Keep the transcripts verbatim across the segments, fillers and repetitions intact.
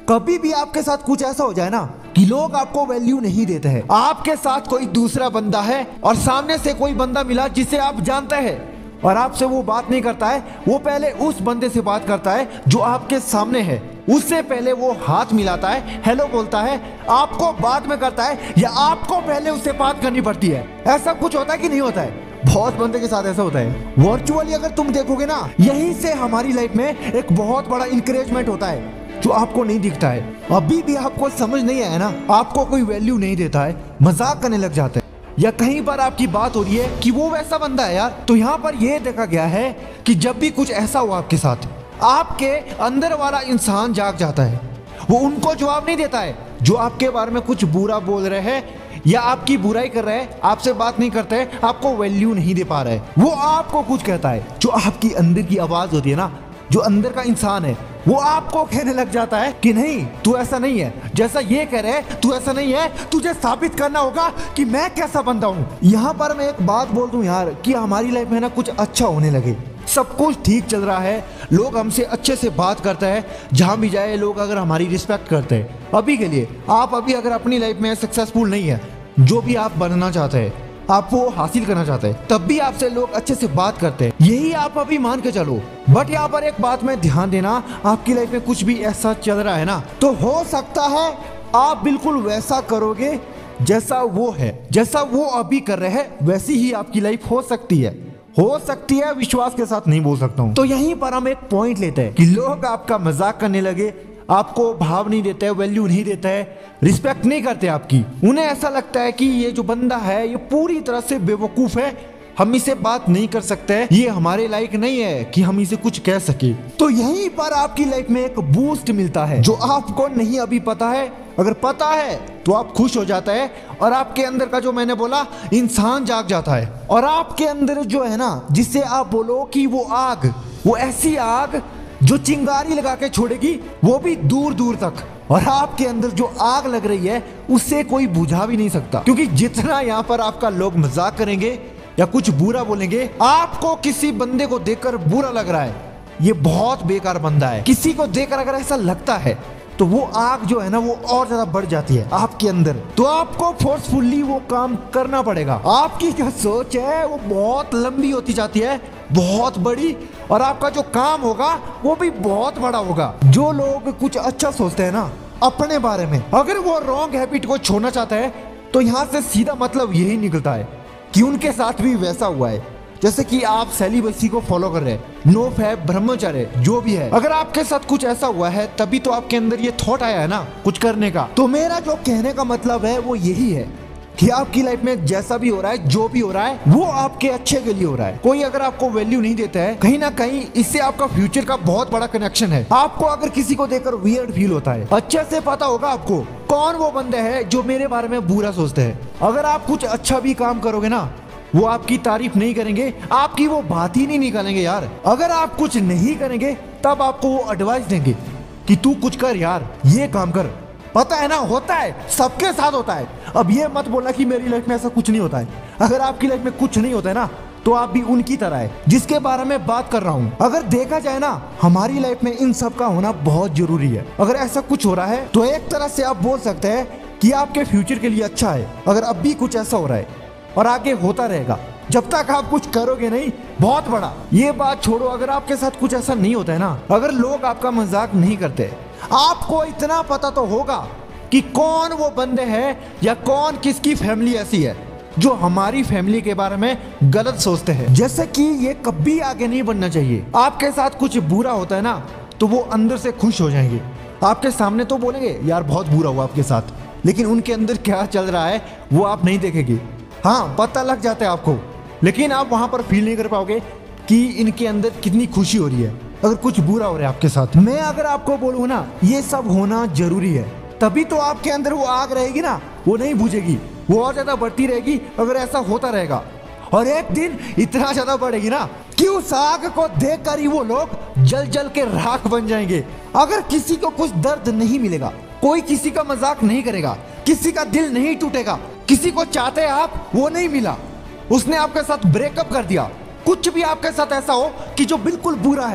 कभी भी आपके साथ कुछ ऐसा हो जाए ना कि लोग आपको वैल्यू नहीं देते हैं, आपके साथ कोई दूसरा बंदा है और सामने से कोई बंदा मिला जिसे आप जानते हैं और आपसे वो बात नहीं करता है, वो पहले उस बंदे से बात करता है जो आपके सामने है, उससे पहले वो हाथ मिलाता है, हेलो बोलता है, आपको बाद में करता है या आपको पहले उससे बात करनी पड़ती है। ऐसा कुछ होता है कि नहीं होता है? बहुत बंदे के साथ ऐसा होता है। वर्चुअली अगर तुम देखोगे ना, यहीं से हमारी लाइफ में एक बहुत बड़ा इंकरेजमेंट होता है जो आपको नहीं दिखता है। अभी भी आपको समझ नहीं आया ना, आपको कोई वैल्यू नहीं देता है, मजाक करने लग जाते हैं या कहीं पर आपकी बात हो रही है कि वो वैसा बंदा है यार। तो यहाँ पर यह देखा गया है कि जब भी कुछ ऐसा हुआ आपके साथ, आपके अंदर वाला इंसान जाग जाता है, वो उनको जवाब नहीं देता है जो आपके बारे में कुछ बुरा बोल रहे हैं या आपकी बुराई कर रहे हैं, आपसे बात नहीं करते, आपको वैल्यू नहीं दे पा रहे। वो आपको कुछ कहता है, जो आपकी अंदर की आवाज होती है ना, जो अंदर का इंसान है, वो आपको कहने लग जाता है कि नहीं तू ऐसा नहीं है, जैसा ये कह रहे तू ऐसा नहीं है, तुझे साबित करना होगा कि मैं कैसा बंदा हूँ। यहाँ पर मैं एक बात बोल दूं यार कि हमारी लाइफ में ना कुछ अच्छा होने लगे, सब कुछ ठीक चल रहा है, लोग हमसे अच्छे से बात करते हैं, जहाँ भी जाए लोग अगर हमारी रिस्पेक्ट करते हैं। अभी के लिए आप अभी अगर अपनी लाइफ में सक्सेसफुल नहीं है, जो भी आप बनना चाहते हैं, आप वो हासिल करना चाहते हैं, तब भी आपसे लोग अच्छे से बात करते हैं, यही आप अभी मान के चलो। बट यहाँ पर एक बात में ध्यान देना, आपकी लाइफ में कुछ भी ऐसा चल रहा है ना, तो हो सकता है आप बिल्कुल वैसा करोगे जैसा वो है, जैसा वो अभी कर रहे हैं वैसी ही आपकी लाइफ हो सकती है, हो सकती है, विश्वास के साथ नहीं बोल सकता हूँ। तो यहीं पर हम एक पॉइंट लेते हैं कि लोग आपका मजाक करने लगे, आपको भाव नहीं देते, वैल्यू नहीं देते है, रिस्पेक्ट नहीं करते आपकी, उन्हें ऐसा लगता है कि ये जो बंदा है ये पूरी तरह से बेवकूफ है, हम इसे बात नहीं कर सकते, ये हमारे लायक नहीं है कि हम इसे कुछ कह सके। तो यहीं पर आपकी लाइफ में एक बूस्ट मिलता है जो आपको नहीं अभी पता है। अगर पता है तो आप खुश हो जाता है और आपके अंदर का जो मैंने बोला इंसान जाग जाता है, और आपके अंदर जो है ना, जिससे आप बोलो कि वो आग, वो ऐसी आग जो चिंगारी लगा के छोड़ेगी वो भी दूर दूर तक, और आपके अंदर जो आग लग रही है उससे कोई बुझा भी नहीं सकता। क्योंकि जितना यहाँ पर आपका लोग मजाक करेंगे या कुछ बुरा बोलेंगे, आपको किसी बंदे को देखकर बुरा लग रहा है, ये बहुत बेकार बंदा है, किसी को देखकर अगर ऐसा लगता है तो वो आग जो है ना वो और ज्यादा बढ़ जाती है आपके अंदर। तो आपको फोर्सफुली वो काम करना पड़ेगा। आपकी जो सोच है वो बहुत लंबी होती जाती है, बहुत बड़ी, और आपका जो काम होगा वो भी बहुत बड़ा होगा। जो लोग कुछ अच्छा सोचते हैं ना अपने बारे में, अगर वो रॉन्ग हैबिट को छोड़ना चाहते हैं तो यहाँ से सीधा मतलब यही निकलता है कि उनके साथ भी वैसा हुआ है। जैसे कि आप सेलिब्रेसी को फॉलो कर रहे हैं, नो फैब, ब्रह्मचर्य, जो भी है, अगर आपके साथ कुछ ऐसा हुआ है तभी तो आपके अंदर ये थॉट आया है ना कुछ करने का। तो मेरा जो कहने का मतलब है वो यही है कि आपकी लाइफ में जैसा भी हो रहा है, जो भी हो रहा है, वो आपके अच्छे के लिए हो रहा है। कोई अगर आपको वैल्यू नहीं देता है, कहीं ना कहीं इससे आपका फ्यूचर का बहुत बड़ा कनेक्शन है। आपको अगर किसी को देखकर वियर्ड फील होता है, अच्छे से पता होगा आपको कौन वो बंदे हैं जो मेरे बारे में बुरा सोचते हैं। अगर आप कुछ अच्छा भी काम करोगे ना, वो आपकी तारीफ नहीं करेंगे, आपकी वो बात ही नहीं निकालेंगे यार। अगर आप कुछ नहीं करेंगे तब आपको वो एडवाइस देंगे कि तू कुछ कर यार, ये काम कर। पता है ना, होता है, सबके साथ होता है। अब ये मत बोलना कि मेरी लाइफ में ऐसा कुछ नहीं होता है। अगर आपकी लाइफ में कुछ नहीं होता है ना, तो आप भी उनकी तरह है जिसके बारे में बात कर रहा हूँ। अगर देखा जाए ना, हमारी लाइफ में इन सब का होना बहुत जरूरी है। अगर ऐसा कुछ हो रहा है तो एक तरह से आप बोल सकते हैं कि आपके फ्यूचर के लिए अच्छा है। अगर अब भी कुछ ऐसा हो रहा है और आगे होता रहेगा, जब तक आप कुछ करोगे नहीं बहुत बड़ा। ये बात छोड़ो, अगर आपके साथ कुछ ऐसा नहीं होता है ना, अगर लोग आपका मजाक नहीं करते, आपको इतना पता तो होगा कि कौन वो बंदे हैं या कौन किसकी फैमिली ऐसी है जो हमारी फैमिली के बारे में गलत सोचते हैं। जैसे कि ये कभी आगे नहीं बढ़ना चाहिए। आपके साथ कुछ बुरा होता है ना, तो वो अंदर से खुश हो जाएंगे, आपके सामने तो बोलेंगे यार बहुत बुरा हुआ आपके साथ, लेकिन उनके अंदर क्या चल रहा है वो आप नहीं देखेंगे। हाँ, पता लग जाता है आपको, लेकिन आप वहां पर फील नहीं कर पाओगे कि इनके अंदर कितनी खुशी हो रही है अगर कुछ बुरा हो रहा है आपके साथ। मैं अगर आपको बोलूँ ना, ये सब होना जरूरी है, तभी तो आपके अंदर वो आग रहेगी ना, वो नहीं बुझेगी, वो और ज्यादा बढ़ती रहेगी अगर ऐसा होता रहेगा। और एक दिन इतना ज्यादा बढ़ेगी ना कि उस आग को देखकर ही वो लोग जल जल के राख बन जाएंगे। अगर किसी को कुछ दर्द नहीं मिलेगा, कोई किसी का मजाक नहीं करेगा, किसी का दिल नहीं टूटेगा, किसी को चाहते आप वो नहीं मिला, उसने आपके साथ ब्रेकअप कर दिया, कुछ भी आपके साथ ऐसा हो कि जो बिल्कुल बुरा है,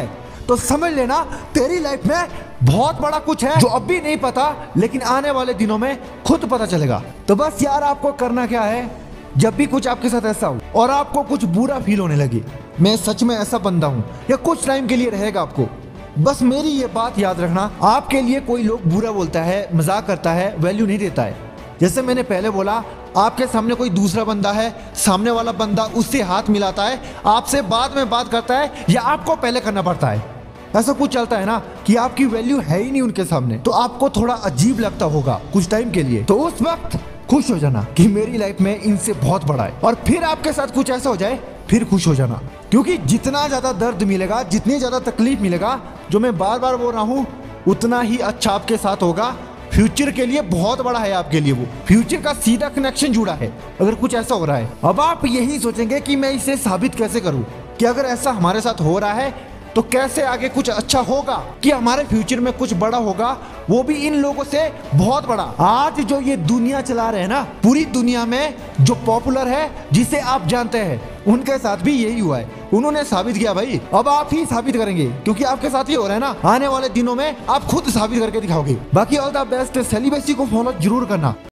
तो समझ लेना तेरी लाइफ में बहुत बड़ा कुछ है जो अभी नहीं पता, लेकिन आने वाले दिनों में खुद पता चलेगा। तो बस यार आपको करना क्या है, जब भी कुछ आपके साथ ऐसा हो और आपको कुछ बुरा फील होने लगे, मैं सच में ऐसा बंदा हूँ या कुछ टाइम के लिए रहेगा आपको, बस मेरी ये बात याद रखना, आपके लिए कोई लोग बुरा बोलता है, मजाक करता है, वैल्यू नहीं देता है। जैसे मैंने पहले बोला, आपके सामने कोई दूसरा बंदा है, सामने वाला बंदा उससे हाथ मिलाता है, आपसे बाद में बात करता है या आपको पहले करना पड़ता है, ऐसा कुछ चलता है ना कि आपकी वैल्यू है ही नहीं उनके सामने, तो आपको थोड़ा अजीब लगता होगा कुछ टाइम के लिए। तो उस वक्त खुश हो जाना कि मेरी लाइफ में इनसे बहुत बड़ा है, और फिर आपके साथ कुछ ऐसा हो जाए फिर खुश हो जाना, क्योंकि जितना ज्यादा दर्द मिलेगा, जितनी ज्यादा तकलीफ मिलेगा, जो मैं बार बार बोल रहा हूँ, उतना ही अच्छा आपके साथ होगा। फ्यूचर के लिए बहुत बड़ा है आपके लिए, वो फ्यूचर का सीधा कनेक्शन जुड़ा है अगर कुछ ऐसा हो रहा है। अब आप यही सोचेंगे कि मैं इसे साबित कैसे करूं कि अगर ऐसा हमारे साथ हो रहा है तो कैसे आगे कुछ अच्छा होगा, कि हमारे फ्यूचर में कुछ बड़ा होगा, वो भी इन लोगों से बहुत बड़ा। आज जो ये दुनिया चला रहे हैं ना, पूरी दुनिया में जो पॉपुलर है, जिसे आप जानते हैं, उनके साथ भी यही हुआ है। उन्होंने साबित किया भाई, अब आप ही साबित करेंगे, क्योंकि आपके साथ ही हो रहा है ना। आने वाले दिनों में आप खुद साबित करके दिखाओगे। बाकी ऑल द बेस्ट, सेलिब्रेसी को फॉलो जरूर करना।